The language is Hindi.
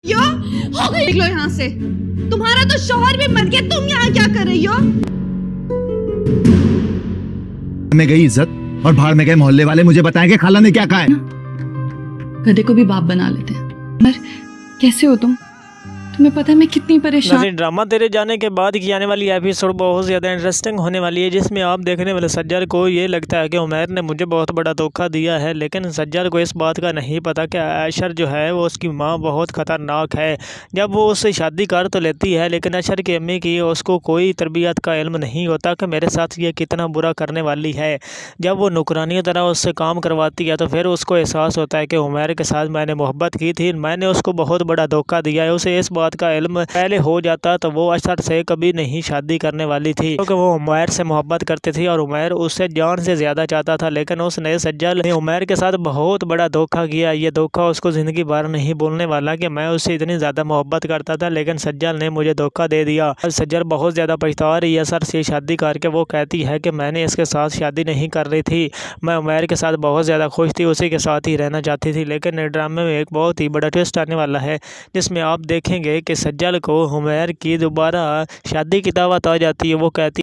यो हो गई, निकलो यहाँ से। तुम्हारा तो शौहर भी मर गया, तुम यहाँ क्या कर रही हो? में गई इज्जत और भाड़ में गए मोहल्ले वाले। मुझे बताएं कि खाला ने क्या कहा है। गधे को भी बाप बना लेते हैं। मर कैसे हो तुम? तुम्हें पता है मैं कितनी परेशान। ड्रामा तेरे जाने के बाद की आने वाली एपिसोड बहुत ज़्यादा इंटरेस्टिंग होने वाली है, जिसमें आप देखने वाले सज्जर को ये लगता है कि उमैर ने मुझे बहुत बड़ा धोखा दिया है, लेकिन सज्जर को इस बात का नहीं पता कि अशर जो है वो उसकी माँ बहुत ख़तरनाक है। जब वो उससे शादी कर तो लेती है, लेकिन अशर की अम्मी की उसको कोई तरबियत का इल्म नहीं होता कि मेरे साथ ये कितना बुरा करने वाली है। जब वो नुकरानी तरह उससे काम करवाती है तो फिर उसको एहसास होता है कि उमैर के साथ मैंने मोहब्बत की थी, मैंने उसको बहुत बड़ा धोखा दिया है। उसे इस बात का इल्म पहले हो जाता तो वो अशर से कभी नहीं शादी करने वाली थी, क्योंकि वो उमैर से मोहब्बत करती थी और उमैर उससे जान से ज़्यादा चाहता था। लेकिन उसने सज्जल ने उमैर के साथ बहुत बड़ा धोखा किया। ये धोखा उसको ज़िंदगी भर नहीं भूलने वाला कि मैं उससे इतनी ज़्यादा मोहब्बत करता था, लेकिन सज्जल ने मुझे धोखा दे दिया। सज्जल बहुत ज़्यादा पछता रही है अशर से शादी करके। वो कहती है कि मैंने इसके साथ शादी नहीं कर रही थी, मैं उमैर के साथ बहुत ज़्यादा खुश थी, उसी के साथ ही रहना चाहती थी। लेकिन ड्रामे में एक बहुत ही बड़ा ट्विस्ट आने वाला है, जिसमें आप देखेंगे कि सज्जल को उमैर की दोबारा शादी की दावत आ जाती है। वो कहती